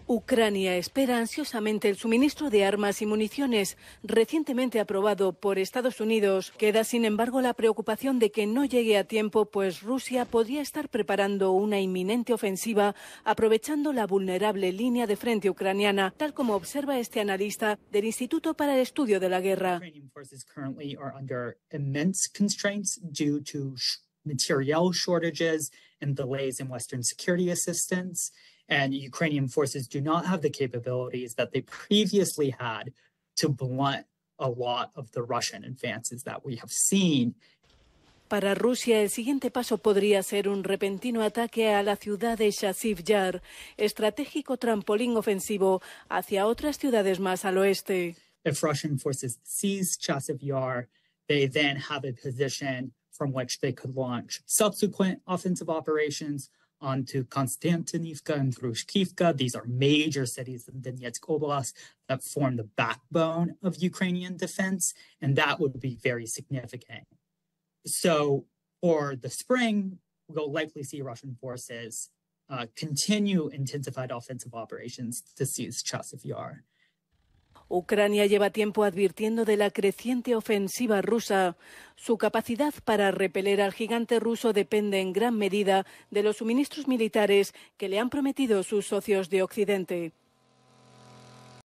Ucrania espera ansiosamente el suministro de armas y municiones recientemente aprobado por Estados Unidos. Queda, sin embargo, la preocupación de que no llegue a tiempo, pues Rusia podría estar preparando una inminente ofensiva aprovechando la vulnerable línea de frente ucraniana, tal como observa este analista del Instituto para el Estudio de la Guerra. Material shortages and delays in Western security assistance, and Ukrainian forces do not have the capabilities that they previously had to blunt a lot of the Russian advances that we have seen. Para Rusia, el siguiente paso podría ser un repentino ataque a la ciudad de Chasiv Yar, estratégico trampolín ofensivo hacia otras ciudades más al oeste. If Russian forces seize Chasiv Yar, they then have a position from which they could launch subsequent offensive operations onto Konstantinivka and Grushkivka. These are major cities in Donetsk Oblast that form the backbone of Ukrainian defense, and that would be very significant. So for the spring, we'll likely see Russian forces continue intensified offensive operations to seize Chasiv Yar. Ucrania lleva tiempo advirtiendo de la creciente ofensiva rusa. Su capacidad para repeler al gigante ruso depende en gran medida de los suministros militares que le han prometido sus socios de Occidente.